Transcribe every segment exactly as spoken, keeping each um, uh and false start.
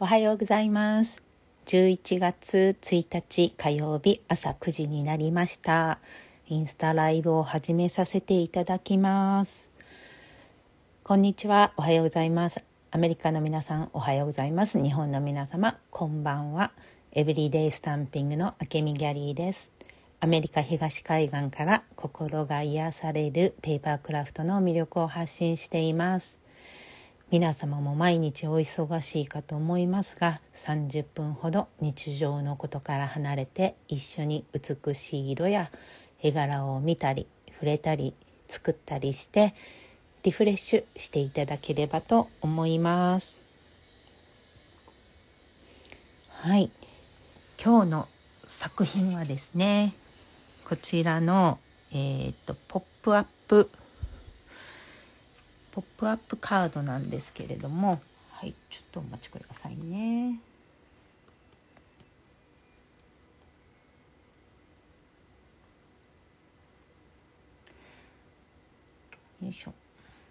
おはようございます。じゅういちがつついたち火曜日朝くじになりました。インスタライブを始めさせていただきます。こんにちは、おはようございます。アメリカの皆さんおはようございます。日本の皆様こんばんは。エブリデイスタンピングのあけみギャリーです。アメリカ東海岸から心が癒されるペーパークラフトの魅力を発信しています。皆様も毎日お忙しいかと思いますが、さんじゅっぷんほど日常のことから離れて一緒に美しい色や絵柄を見たり触れたり作ったりしてリフレッシュしていただければと思います。はい、今日の作品はですね、こちらの、えー、とポップアップポップアップカードなんですけれども、はい、ちょっとお待ちくださいね。よいしょ。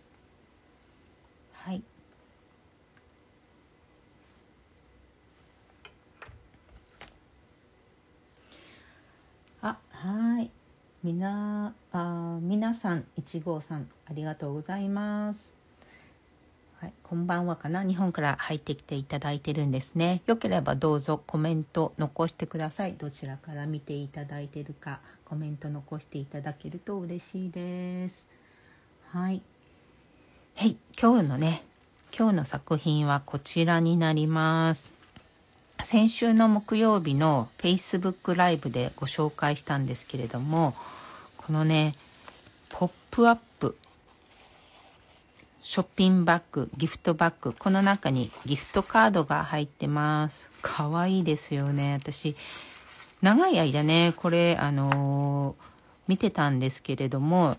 はい。あ、はい。みな、あ、皆さんいちごうさんありがとうございます。はい、こんばんはかな。日本から入ってきていただいてるんですね。よければどうぞコメント残してください。どちらから見ていただいてるかコメント残していただけると嬉しいです。はい。はい、今日のね、今日の作品はこちらになります。先週の木曜日の Facebook ライブでご紹介したんですけれども、このね、ポップアップショッピングバッグ、ギフトバッグ、この中にギフトカードが入ってます。かわいいですよね。私長い間ねこれあのー、見てたんですけれども、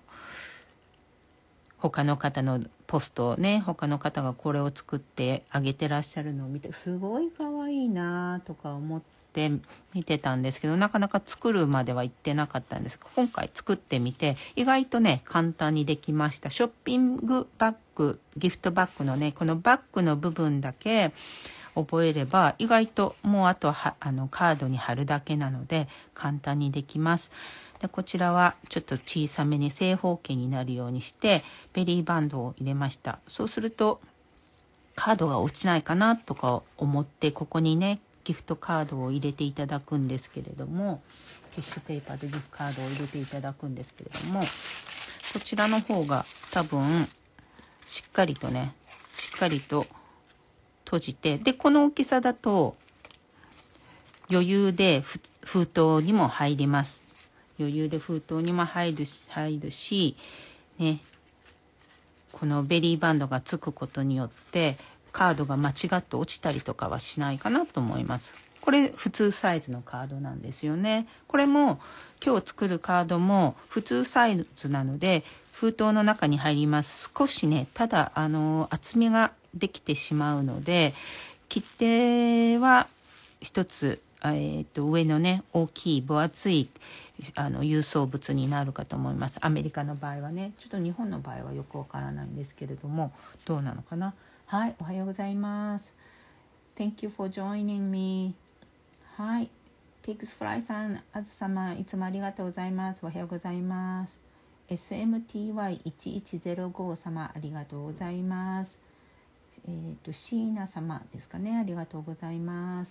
他の方のポストをね、他の方がこれを作ってあげてらっしゃるのを見て、すごいかわいいなとか思って見てたんですけど、なかなか作るまでは行ってなかったんですが、今回作ってみて意外とね簡単にできました。ショッピングバッグ、ギフトバッグのねこのバッグの部分だけ覚えれば意外ともうあとはあのカードに貼るだけなので簡単にできます。でこちらはちょっと小さめに正方形になるようにしてベリーバンドを入れました。そうするとカードが落ちないかなとか思って、ここにねギフトカードを入れていただくんですけれども、ティッシュペーパーでギフトカードを入れていただくんですけれども、こちらの方が多分しっかりとねしっかりと閉じて、でこの大きさだと余裕で封筒にも入ります。余裕で封筒にも入るし、入るしね、このベリーバンドがつくことによってカードが間違って落ちたりとかはしないかなと思います。これ普通サイズのカードなんですよね。これも今日作るカードも普通サイズなので封筒の中に入ります。少しねただあの厚みができてしまうので、切手は一つ、えー、と上のね大きい分厚いあの郵送物になるかと思います。アメリカの場合はね、ちょっと日本の場合はよくわからないんですけれども、どうなのかな。はい、おはようございます。 Thank you for joining me。 はい、ピグスフライさん、あず様いつもありがとうございます。おはようございます。 エスエムティーワイいちいちゼロご 様ありがとうございます。えっ、ー、とシーナ様ですかね、ありがとうございます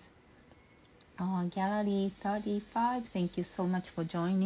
。Uh, Gallery さんじゅうご Thank you so much for joining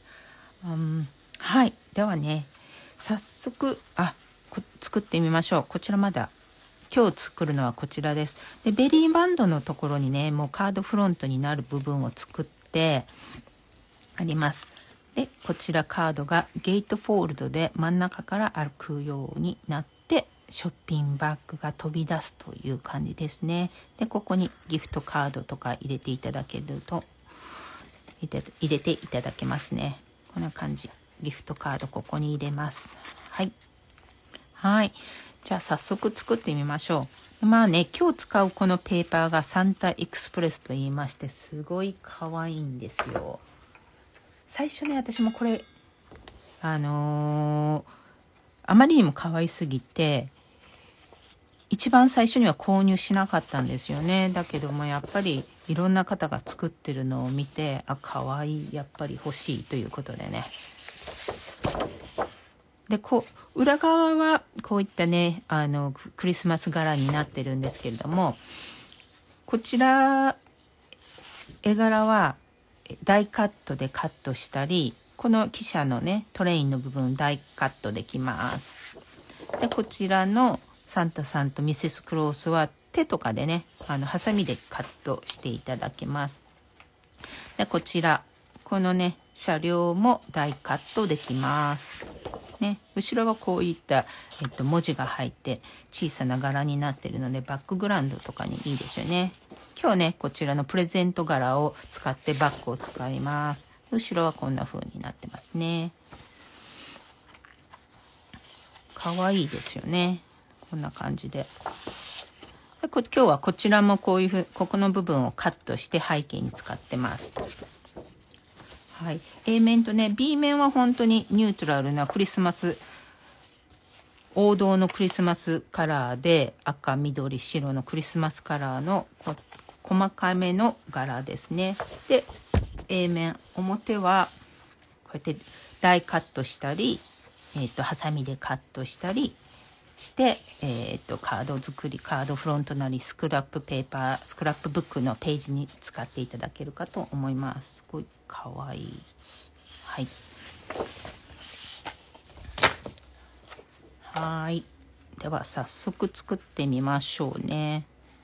me、um, はい、ではね早速あ作ってみましょう。こちらまだ今日作るのはこちらです。でベリーバンドのところにねもうカードフロントになる部分を作ってあります。でこちらカードがゲートフォールドで真ん中から歩くようになってショッピングバッグが飛び出すという感じですね。でここにギフトカードとか入れていただけると入れていただけますね。こんな感じ。ギフトカードここに入れます。はいはい、じゃあ早速作ってみましょう。まあね今日使うこのペーパーがサンタエクスプレスと言いまして、すごい可愛いんですよ。最初ね私もこれあのー、あまりにも可愛すぎて一番最初には購入しなかったんですよね。だけどもやっぱりいろんな方が作ってるのを見て、あ、かわいい、やっぱり欲しいということでね。でこう裏側はこういったねあのクリスマス柄になってるんですけれども、こちら絵柄は大カットでカットしたり、この汽車のねトレインの部分大カットできます。でこちらのサンタさんとミセスクロースは手とかでねあのハサミでカットしていただけます。でこちらこのね車両も大カットできますね。後ろはこういった、えっと、文字が入って小さな柄になっているのでバックグラウンドとかにいいですよね。今日ねこちらのプレゼント柄を使ってバッグを使います。後ろはこんな風になってますね。かわいいですよね。こんな感じで。でこ今日はこちらもこういうふうここの部分をカットして背景に使ってます。はい、A 面とね B 面は本当にニュートラルなクリスマス王道のクリスマスカラーで赤緑白のクリスマスカラーの細かめの柄ですね。で A 面表はこうやって大カットしたり、えー、とハサミでカットしたりして、えー、とカード作りカードフロントなりスクラップペーパースクラップブックのページに使っていただけるかと思います。すごいかわいい。はいはいでは早速作ってみましょうね。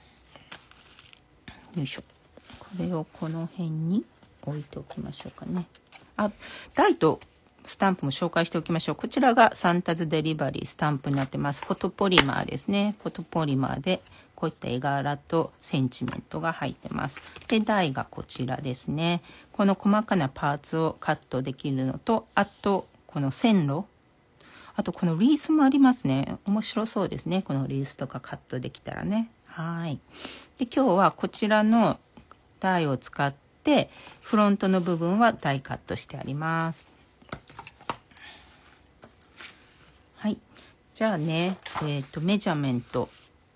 よいしょ。これをこの辺に置いておきましょうかね。あ、台とスタンプも紹介しておきましょう。こちらがサンタズデリバリースタンプになってます。フォトポリマーですね。フォトポリマーでこういった絵柄とセンチメントが入ってます。で台がこちらですね。この細かなパーツをカットできるのと、あとこの線路、あとこのリースもありますね。面白そうですね。このリースとかカットできたらね。はい。で今日はこちらの台を使ってフロントの部分は台カットしてあります。はい。じゃあね、えっとメジャーメント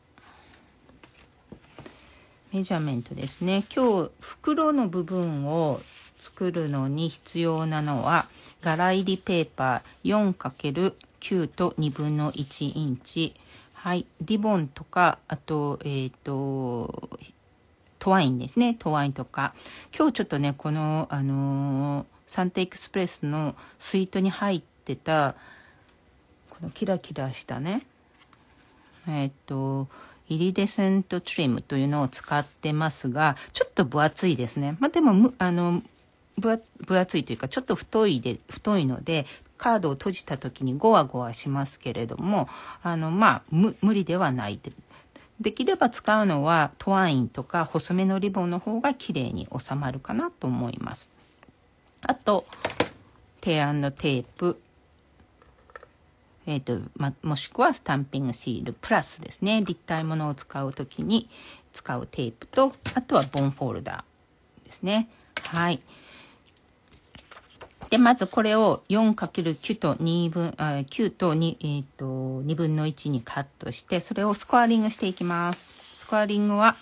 メジャーメントですね。今日袋の部分を作るのに必要なのは柄入りペーパー よんかけるきゅう とにぶんのいちインチ、はい、リボンとかあとえっ、ー、とトワインですね。トワインとか今日ちょっとねこのあのー、サンタエクスプレスのスイートに入ってたこのキラキラしたねえっ、ー、とイリデセントトリムというのを使ってますがちょっと分厚いですね。まあでもあの分厚いというかちょっと太いで太いのでカードを閉じた時にゴワゴワしますけれどもあのまあ無理ではない。できれば使うのはトワインとか細めのリボンの方が綺麗に収まるかなと思います。あとテーテープ、えーとま、もしくはスタンピングシールプラスですね。立体物を使う時に使うテープと、あとはボンフォルダーですね。はい。でまずこれを よんかけるきゅう と2分あきゅうと 2,、えー、とにぶんのいちにカットしてそれをスコアリングしていきます。スコアリングは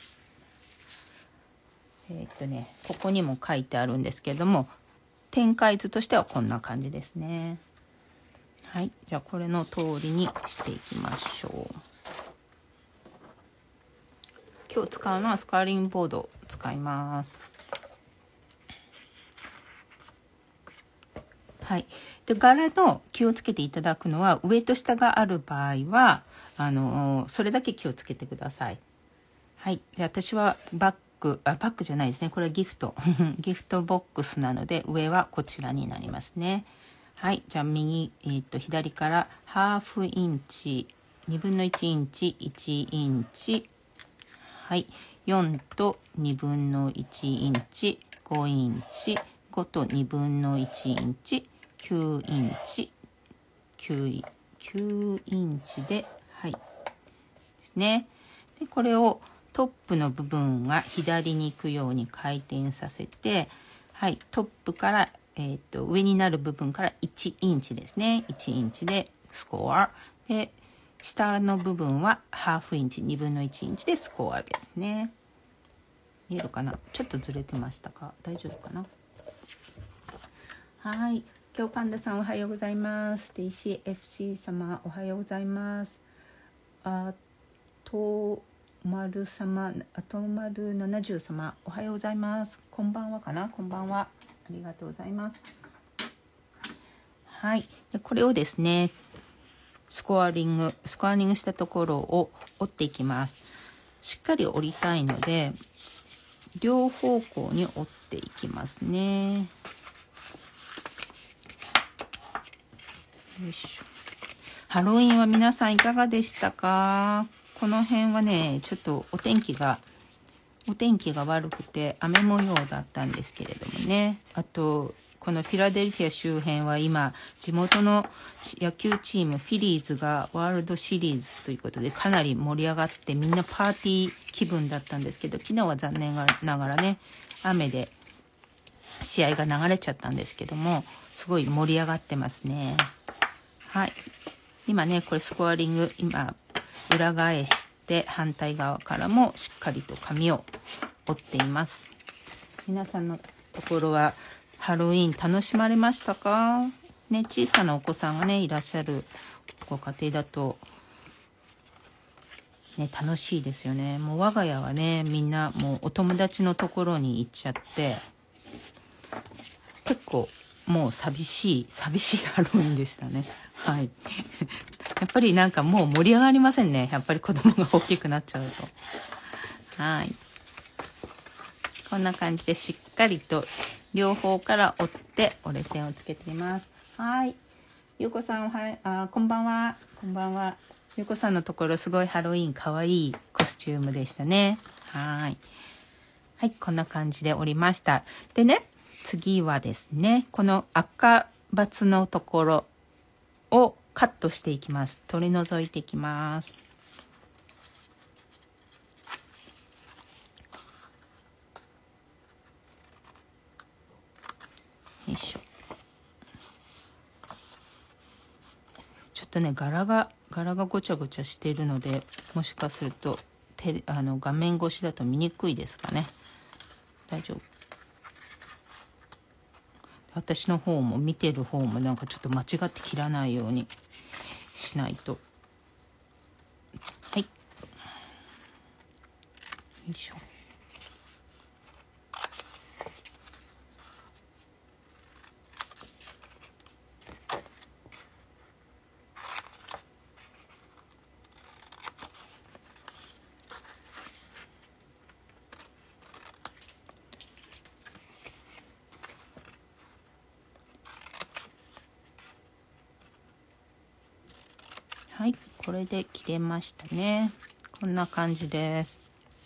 えっ、ー、とねここにも書いてあるんですけれども展開図としてはこんな感じですね。はい、じゃあこれの通りにしていきましょう。今日使うのはスコアリングボードを使います。はい、で柄の気をつけていただくのは上と下がある場合はあのそれだけ気をつけてください。はい、で私はバッグあバッグじゃないですね。これはギフトギフトボックスなので上はこちらになりますね。はい、じゃあ右、えー、と左からハーフインチにぶんのいちインチいちインチ、はい、よんとにぶんのいちインチごインチごとにぶんのいちインチきゅうインチ 9, 9インチで、はいですね。でこれをトップの部分が左に行くように回転させて、はい、トップから、えー、と上になる部分からいちインチですね。いちインチでスコアで下の部分はハーフインチ、にぶんのいちインチでスコアですね。見えるかな、ちょっとずれてましたか、大丈夫かな。はい、今日パンダさんおはようございます。テイシー エフシー 様おはようございます。あとまる様、あとまるななじゅう様おはようございます。こんばんはかな、こんばんは、ありがとうございます。はい、でこれをですね、スコアリングスコアリングしたところを折っていきます。しっかり折りたいので両方向に折っていきますね。よいしょ。ハロウィンは皆さんいかがでしたか。この辺はね、ちょっとお天気がお天気が悪くて雨模様だったんですけれどもね。あとこのフィラデルフィア周辺は今地元の野球チームフィリーズがワールドシリーズということでかなり盛り上がって、みんなパーティー気分だったんですけど、昨日は残念ながらね雨で試合が流れちゃったんですけども、すごい盛り上がってますね。はい、今ねこれスコアリング今裏返して反対側からもしっかりと紙を折っています。皆さんのところはハロウィン楽しまれましたかね。小さなお子さんがねいらっしゃるご家庭だとね楽しいですよね。もう我が家はねみんなもうお友達のところに行っちゃって結構もう寂しい寂しいハロウィンでしたね。はいやっぱりなんかもう盛り上がりませんね、やっぱり子供が大きくなっちゃうと。はい、こんな感じでしっかりと両方から折って折れ線をつけています。はい、ゆうこさんおはよう、あ、こんばんは、こんばんは。ゆうこさんのところすごいハロウィンかわいいコスチュームでしたね。はい、はい、こんな感じで折りました。でね、次はですね、この赤バツのところをカットしていきます。取り除いていきます。よいしょ。ちょっとね柄が柄がごちゃごちゃしているので、もしかすると手あの画面越しだと見にくいですかね。大丈夫。私の方も見てる方もなんかちょっと間違って切らないようにしないと。はい、よいしょ。はい、これで切れましたね。こんな感じです。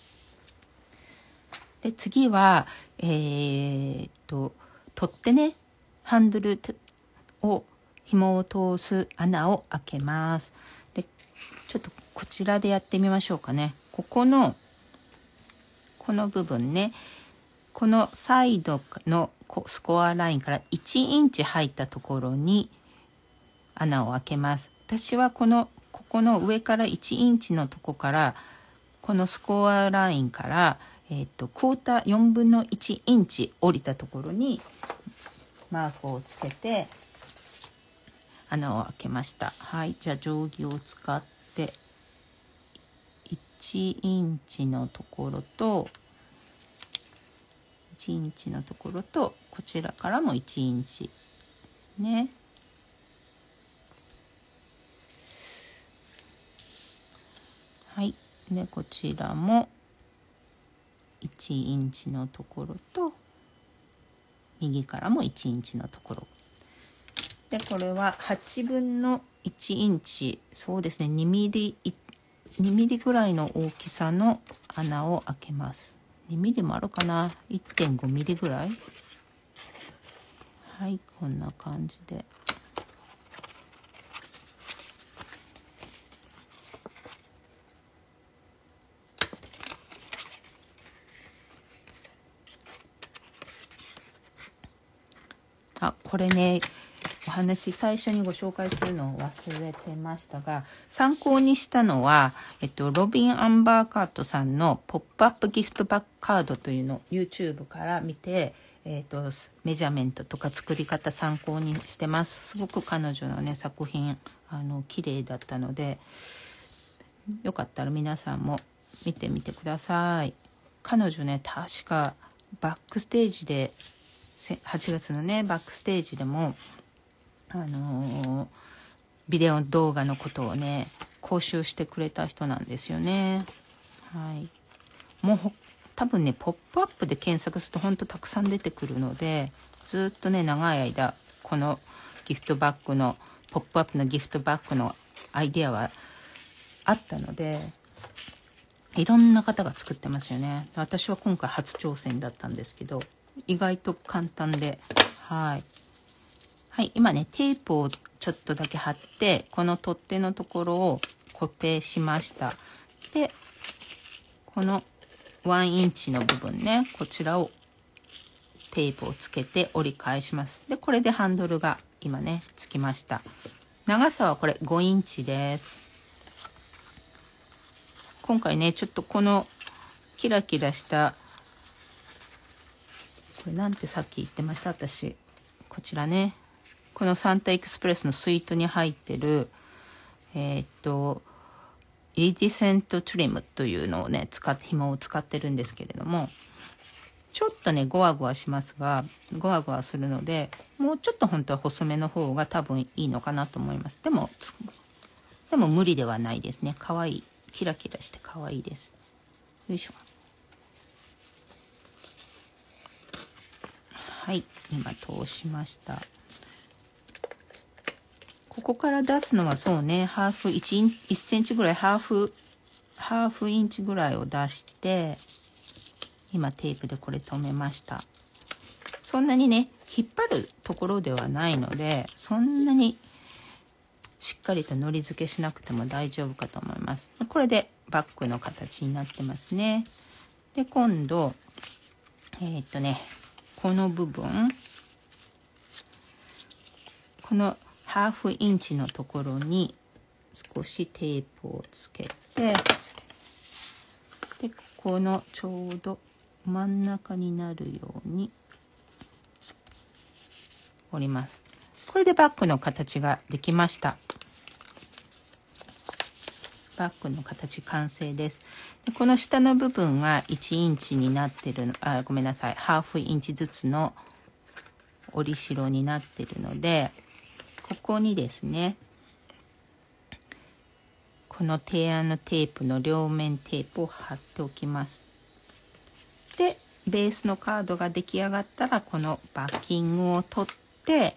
で次はえー、っと取っ手ね、ハンドルを紐を通す穴を開けます。でちょっとこちらでやってみましょうかね。ここのこの部分ね、このサイドのスコアラインからいちインチ入ったところに穴を開けます。私はこのここの上からいちインチのとこからこのスコアラインから、えー、とクォーターよんぶんのいちインチ降りたところにマークをつけて穴を開けました。はい、じゃあ定規を使っていちインチのところといちインチのところとこちらからもいちインチですね。はい、でこちらもいちインチのところと右からもいちインチのところで、これははちぶんのいちインチ、そうですね、にミリにミリぐらいの大きさの穴を開けます。にミリもあるかな、いってんごミリぐらい。はい、こんな感じであ、これねお話最初にご紹介するのを忘れてましたが、参考にしたのは、えっと、ロビン・アンバーカートさんのポップアップギフトバッグカードというのを YouTube から見て、えっと、メジャーメントとか作り方参考にしてます。すごく彼女のね作品あの綺麗だったので、よかったら皆さんも見てみてください。彼女ね、確かバックステージではちがつのねバックステージでもあのー、ビデオ動画のことをね講習してくれた人なんですよね。はい、もう多分ねポップアップで検索するとほんとたくさん出てくるので、ずっとね長い間このギフトバッグのポップアップのギフトバッグのアイデアはあったので、いろんな方が作ってますよね。私は今回初挑戦だったんですけど、意外と簡単で、はい、はい、今ねテープをちょっとだけ貼って、この取っ手のところを固定しました。でこのワンインチの部分ね、こちらをテープをつけて折り返します。でこれでハンドルが今ねつきました。長さはこれごインチです。今回ねちょっとこのキラキラした、これなんてさっき言ってました私、こちらね、このサンタエクスプレスのスイートに入ってるえー、っとイリディセントトリムというのをね使って紐を使ってるんですけれども、ちょっとねゴワゴワしますが、ゴワゴワするのでもうちょっと本当は細めの方が多分いいのかなと思います。でもでも無理ではないですね。可愛い、キラキラして可愛いです。よいしょ。はい、今通しました。ここから出すのはそうね、ハーフ 1, いちセンチぐらい、ハーフハーフインチぐらいを出して、今テープでこれ留めました。そんなにね引っ張るところではないので、そんなにしっかりとのり付けしなくても大丈夫かと思います。これでバッグの形になってますね。で今度えー、っとねこの部分、このハーフインチのところに少しテープをつけて、でここのちょうど真ん中になるように折ります。これでバッグの形ができました。バッグの形完成です。でこの下の部分がいちインチになってるの、あ、ごめんなさい、ハーフインチずつの折り代になってるので、ここにですねこの提案のテープの両面テープを貼っておきます。でベースのカードが出来上がったら、このバッキングを取って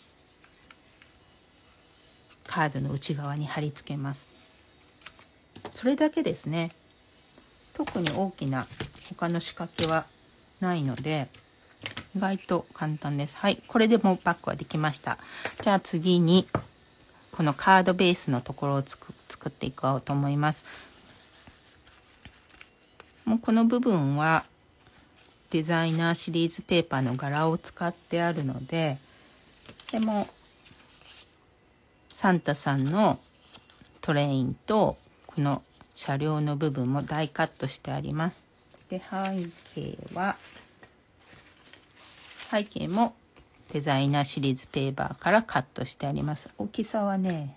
カードの内側に貼り付けます。それだけですね。特に大きな他の仕掛けはないので意外と簡単です。はい、これでもうバッグはできました。じゃあ次にこのカードベースのところをつく作っていこうと思います。もうこの部分はデザイナーシリーズペーパーの柄を使ってあるので、でもサンタさんのトレインとこの車両の部分も大カットしてあります。で背景は背景もデザイナーシリーズペーパーからカットしてあります。大きさはね、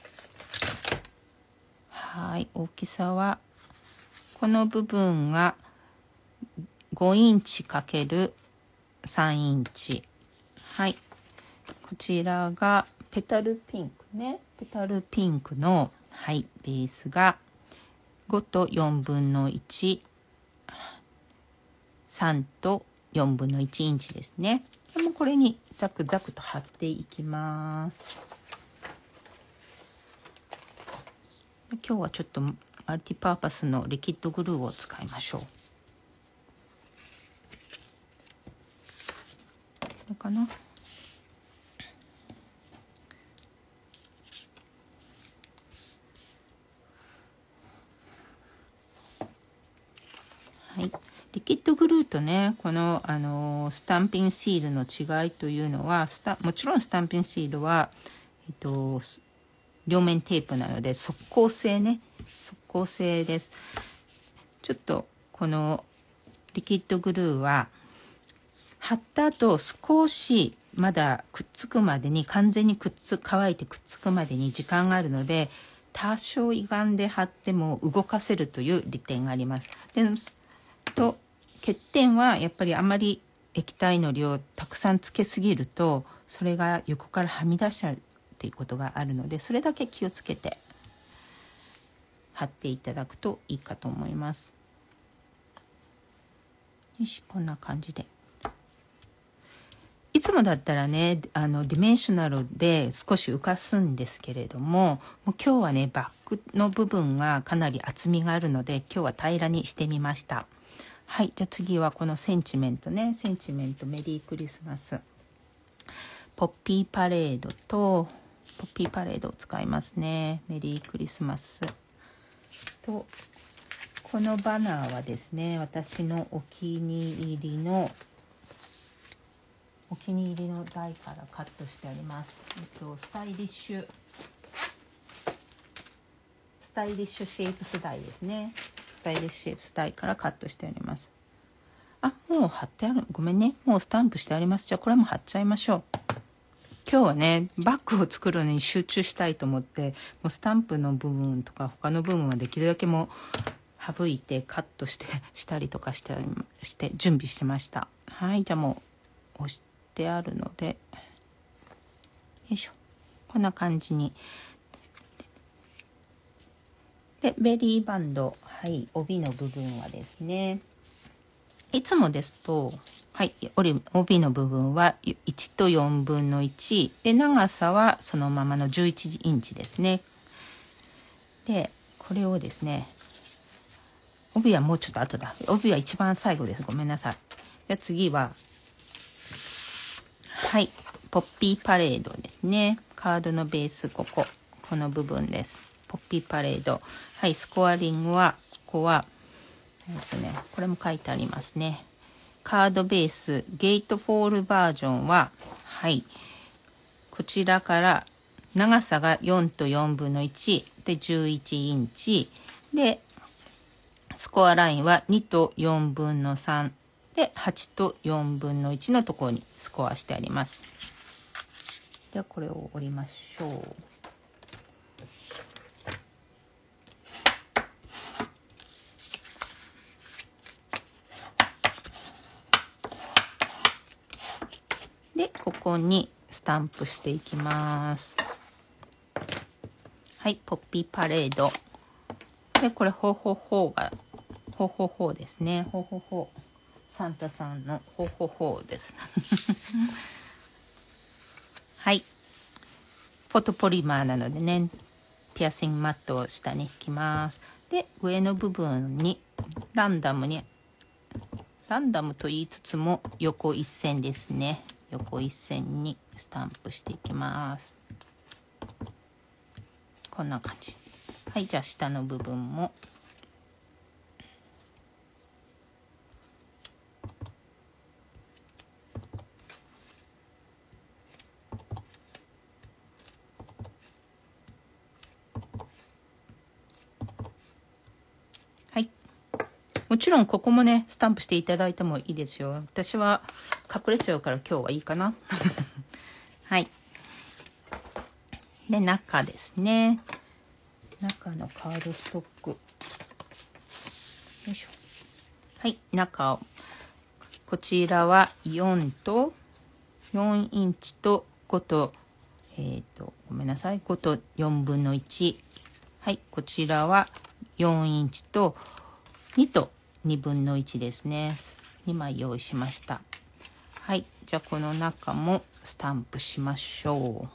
はい大きさはこの部分がごインチ ×さんインチ、はい、こちらがペタルピンクね、ペタルピンクの、はい、ベースがごとよんぶんのいち、さんとよんぶんのいちインチですね。でもこれにザクザクと貼っていきます。今日はちょっとマルティパーパスのリキッドグルーを使いましょう。これかな。はい、 リキッドグルーとね、この、あのスタンピングシールの違いというのは、スタもちろんスタンピングシールは、えっと、両面テープなので速効性ね、速効性です。ちょっとこのリキッドグルーは貼った後少しまだくっつくまでに、完全にくっつ乾いてくっつくまでに時間があるので、多少歪んで貼っても動かせるという利点があります。でと欠点はやっぱりあまり液体の量たくさんつけすぎるとそれが横からはみ出しちゃうっていうことがあるので、それだけ気をつけて貼っていただくといいかと思います。よし、こんな感じで。いつもだったらね、あのディメンショナルで少し浮かすんですけれども、もう今日はねバックの部分がかなり厚みがあるので今日は平らにしてみました。はい、じゃあ次はこのセンチメントね、センチメントメリークリスマス、ポッピーパレードとポッピーパレードを使いますね。メリークリスマスと、このバナーはですね、私のお気に入りのお気に入りの台からカットしてあります。えっとスタイリッシュスタイリッシュシェイプス台ですね。スタイリッシュシェイプス台からカットしてあります。あ、もう貼ってある。ごめんね。もうスタンプしてあります。じゃあこれも貼っちゃいましょう。今日はね、バッグを作るのに集中したいと思って、もうスタンプの部分とか他の部分はできるだけもう省いてカットしてしたりとかしてして準備してました。はい、じゃあもう押してあるので、よいしょ。こんな感じに。で、ベリーバンド、はい、帯の部分はですね、いつもですと、はい、帯の部分はいちとよんぶんのいちで、長さはそのままのじゅういちインチですね。で、これをですね、帯はもうちょっと後だ。帯は一番最後です。ごめんなさい。じゃあ次は、はい、ポッピーパレードですね。カードのベース、ここ、この部分です。ポッピーパレード。はい、スコアリングは、ここは、えっとね、これも書いてありますね。カードベースゲートフォールバージョンは、はい、こちらから長さがよんとよんぶんのいちでじゅういちインチで、スコアラインはにとよんぶんのさんではちとよんぶんのいちのところにスコアしてあります。ではこれを折りましょう。で、ここにスタンプしていきます。はい、ポッピーパレード。で、これ、ほうほうほうが、ほうほうほうですね。ほうほうほう。サンタさんのほうほうほうです。はい。フォトポリマーなのでね、ピアシングマットを下に引きます。で、上の部分にランダムに、ランダムと言いつつも横一線ですね。横一線にスタンプしていきます。こんな感じ。はい、じゃあ下の部分も。はい。もちろんここもね、スタンプしていただいてもいいですよ。私は隠れちゃうから今日はいいかな。はい。で、中ですね。中のカードストック。よいしょ。はい、中を。こちらはよんとよんインチとごと、えっと、ごめんなさい。ごとよんぶんのいち。はい、こちらはよんインチとにとにぶんのいちですね。にまい用意しました。はい、じゃあこの中もスタンプしましょう。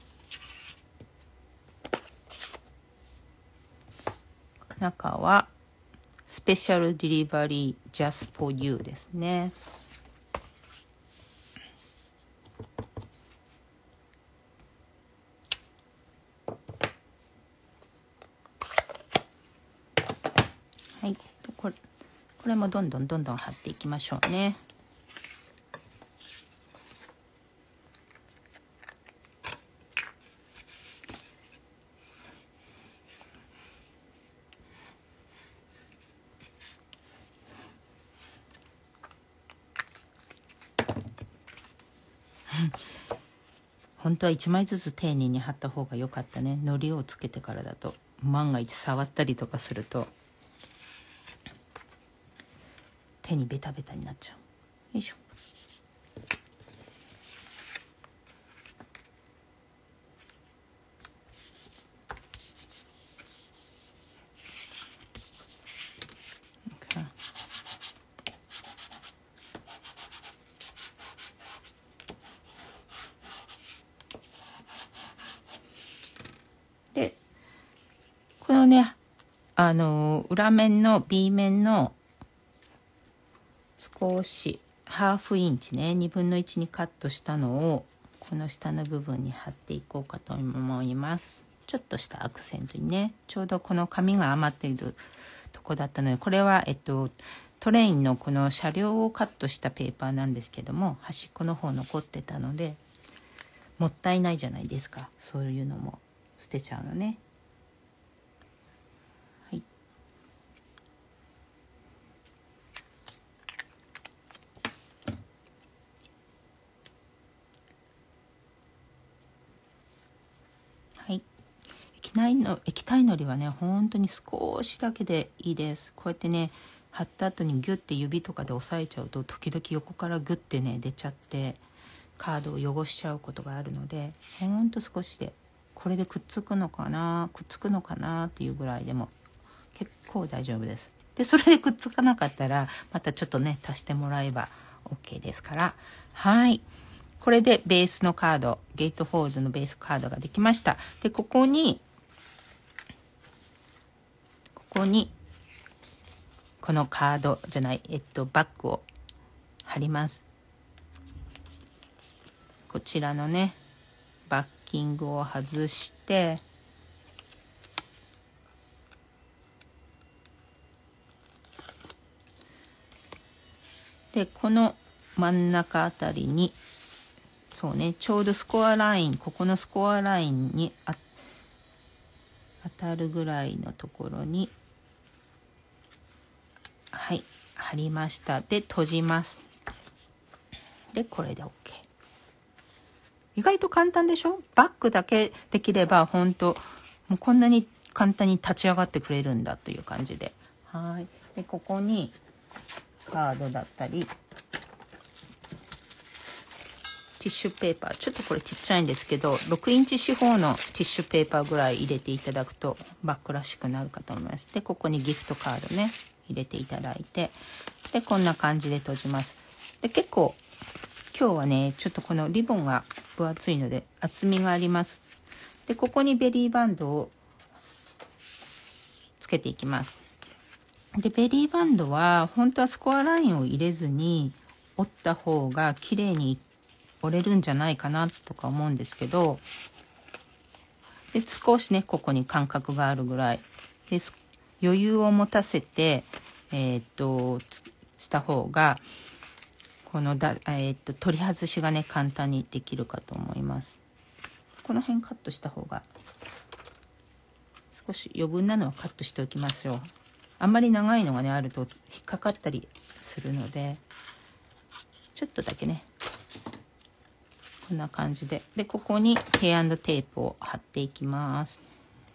中はスペシャルデリバリー just for you ですね。はい、これこれもどんどんどんどん貼っていきましょうね。本当はいちまいずつ丁寧に貼った方が良かったね。糊をつけてからだと万が一触ったりとかすると手にベタベタになっちゃう。よいしょ。でこのねあの裏面の B 面の少しハーフインチねにぶんのいちにカットしたのをこの下の部分に貼っていこうかと思います。ちょっとしたアクセントにね。ちょうどこの紙が余っているとこだったので、これはえっとトレインのこの車両をカットしたペーパーなんですけども、端っこの方残ってたのでもったいないじゃないですか。そういうのも捨てちゃうのね。はい。はい。液体の液体のりはね本当に少しだけでいいです。こうやってね貼った後にギュッて指とかで押さえちゃうと時々横からグッてね出ちゃってカードを汚しちゃうことがあるので、ほんと少しでこれでくっつくのかなくっつくのかなっていうぐらいでも結構大丈夫です。でそれでくっつかなかったらまたちょっとね足してもらえば OK ですから。はい、これでベースのカード、ゲートフォールドのベースカードができました。でここにここにこのカードじゃないえっとバッグを貼ります。こちらのねバッキングを外してでこの真ん中あたりにそうねちょうどスコアラインここのスコアラインにあ当たるぐらいのところにはい貼りました。で閉じます。でこれで OK。 意外と簡単でしょ。バッグだけできれば本当もうこんなに簡単に立ち上がってくれるんだという感じで。はい。でここにカードだったりティッシュペーパー、ちょっとこれちっちゃいんですけどろくインチ四方のティッシュペーパーぐらい入れていただくとバッグらしくなるかと思います。でここにギフトカードね入れていただいて、でこんな感じで閉じます。で結構今日はねちょっとこのリボンが分厚いので厚みがあります。でここにベリーバンドをつけていきます。でベリーバンドは本当はスコアラインを入れずに折った方が綺麗に折れるんじゃないかなとか思うんですけど、で少しねここに間隔があるぐらいで余裕を持たせてえー、っとした方がこのだ、えー、っと取り外しがね簡単にできるかと思います。この辺カットした方が少し余分なのはカットしておきますよ。あんまり長いのがねあると引っかかったりするのでちょっとだけねこんな感じで、でここにヘア&テープを貼っていきます。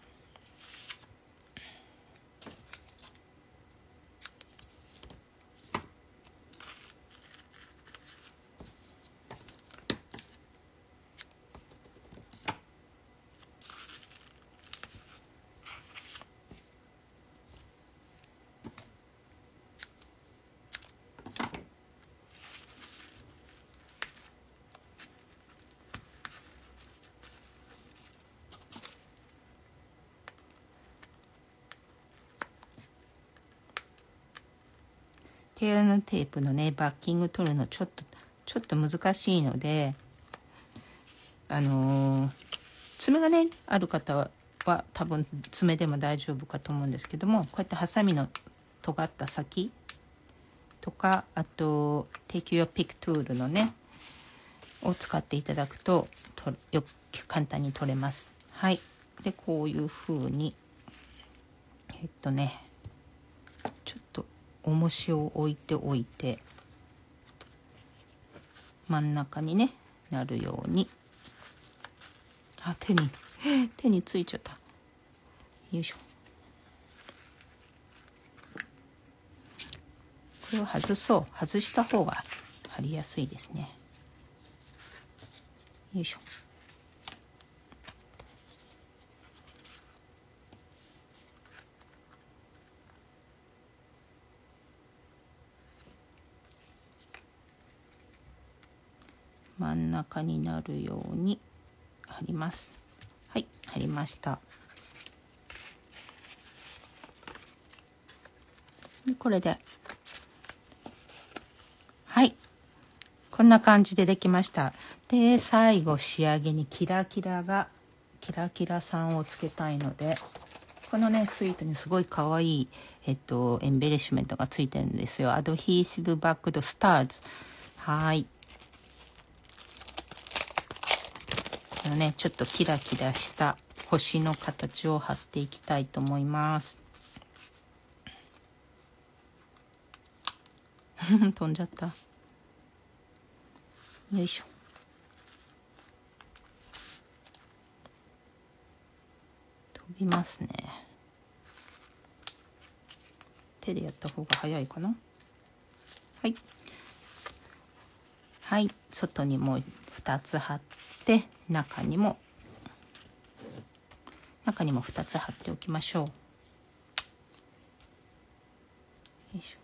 テールテープのねバッキング取るのちょっとちょっと難しいので、あのー、爪がねある方はは多分爪でも大丈夫かと思うんですけども、こうやってハサミの尖った先とか、あと Take Your Pick トゥールのねを使っていただくととよく簡単に取れます。はい。でこういう風にえっとねちょっと重しを置いておいて真ん中にねなるように、あ手に手についちゃった。よいしょ。これを外そう。外した方が貼りやすいですね。よいしょ。真ん中になるように貼ります。はい、貼りました。でこれではいこんな感じでできました。で最後仕上げにキラキラがキラキラさんをつけたいので、このねスイートにすごい可愛いえっとエンベリッシュメントがついてるんですよ。アドヒーシブバックドスターズ。はいこのねちょっとキラキラした星の形を貼っていきたいと思います。飛んじゃった。よいしょ。飛びますね。手でやった方が早いかな。はいはい外にもふたつ貼って中にも中にもふたつ貼っておきましょう。よいしょ。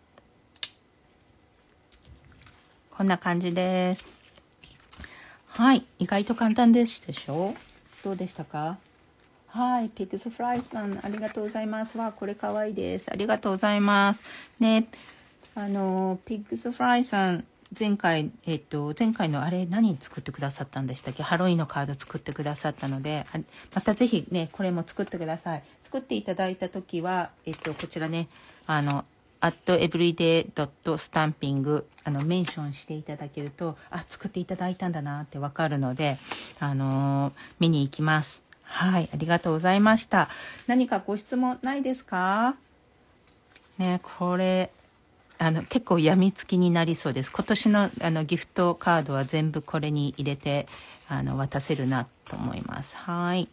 こんな感じです。はい、意外と簡単でしたでしょ。どうでしたか。はい、ピッグスフライさんありがとうございます。わこれ可愛いです。ありがとうございますね。あのピッグスフライさん前回えっと前回のあれ何作ってくださったんでしたっけ。ハロウィンのカード作ってくださったので、またぜひねこれも作ってください。作っていただいた時はえっとこちらねあのアットエブリデイドットスタンピングあのメンションしていただけると、あ作っていただいたんだなってわかるので、あのー、見に行きます。はい、ありがとうございました。何かご質問ないですかね。これあの結構やみつきになりそうです。今年のあのギフトカードは全部これに入れてあの渡せるなと思います。はい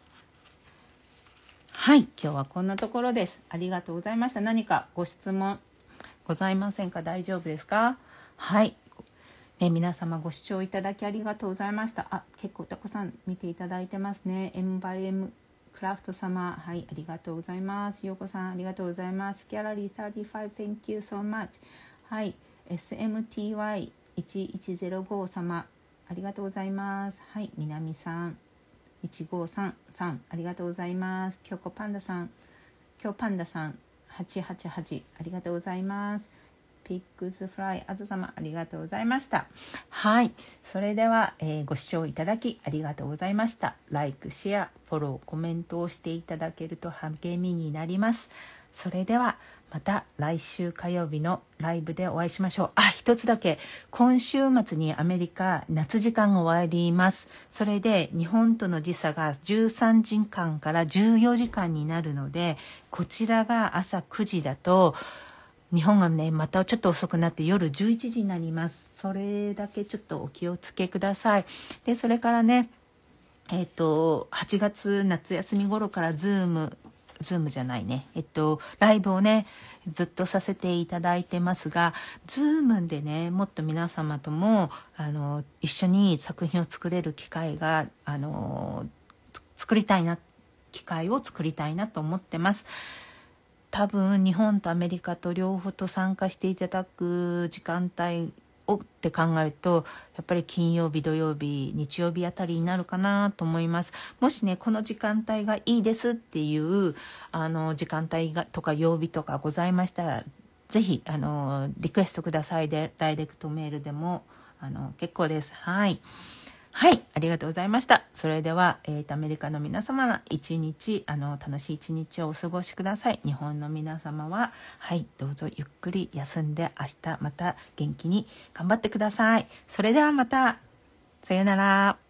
はい今日はこんなところです。ありがとうございました。何かご質問ございませんか。大丈夫ですか。はい、ね、皆様ご視聴いただきありがとうございました。あ結構たくさん見ていただいてますね。 M by M クラフト様はいありがとうございます。ようこさんありがとうございます。ギャラリーさんじゅうご Thank you so much。 はい エスエムティーワイいちいちゼロご 様ありがとうございます。はい南さんいちごさんさんありがとうございます。京子パンダさん今日パンダさんはちはちはちありがとうございます。ピッグスフライあず様ありがとうございました。はいそれでは、えー、ご視聴いただきありがとうございました。likeシェアフォローコメントをしていただけると励みになります。それではまた来週火曜日のライブでお会いしましょう。あ一つだけ今週末にアメリカ夏時間が終わります。それで日本との時差がじゅうさんじかんからじゅうよじかんになるので、こちらが朝くじだと日本がねまたちょっと遅くなって夜じゅういちじになります。それだけちょっとお気をつけください。でそれからねえっとはちがつ夏休み頃からズームズームじゃないねえっとライブをねずっとさせていただいてますが、ズームでねもっと皆様ともあの一緒に作品を作れる機会があの作りたいな機会を作りたいなと思ってます。多分日本とアメリカと両方と参加していただく時間帯をって考えるとやっぱり金曜日土曜日日曜日あたりになるかなと思います。もしねこの時間帯がいいですっていうあの時間帯がとか曜日とかございましたらぜひあのリクエストください。でダイレクトメールでもあの結構です。はいはい、ありがとうございました。それでは、えーと、アメリカの皆様の一日、あの、楽しい一日をお過ごしください。日本の皆様は、はい、どうぞゆっくり休んで、明日また元気に頑張ってください。それではまた、さよなら。